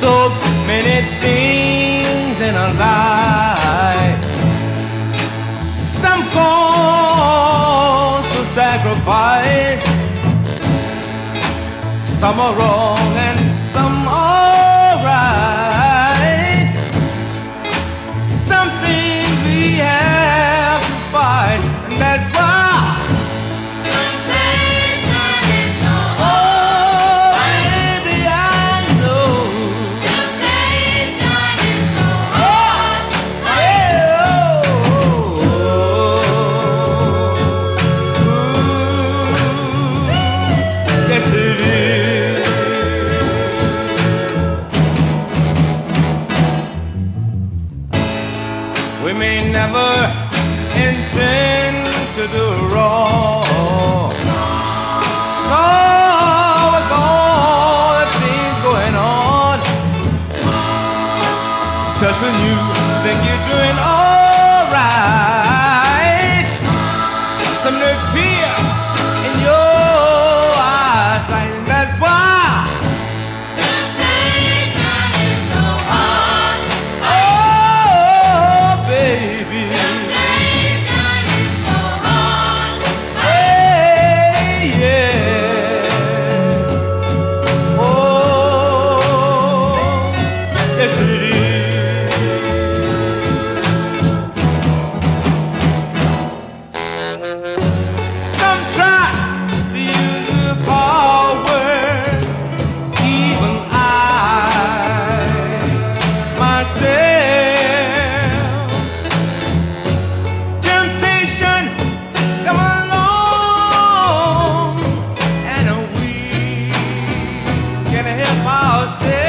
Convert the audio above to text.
so many things in our life. Some cause for sacrifice. Some are wrong and some are right. Some things we have to fight, and that's why Temptation is so hard. oh, baby, I know. Temptation is so hard. Yes, it is. We may never intend to do wrong. No, with all the things going on. Just when you think you're doing all right, something appear in your eyesight, and that's why. Temptation is so hard. Oh, baby. Temptation is so hard. Hey, yeah. Oh, yes, it is. Some try to use the power, even I, myself. Temptation come along, and we can help ourselves.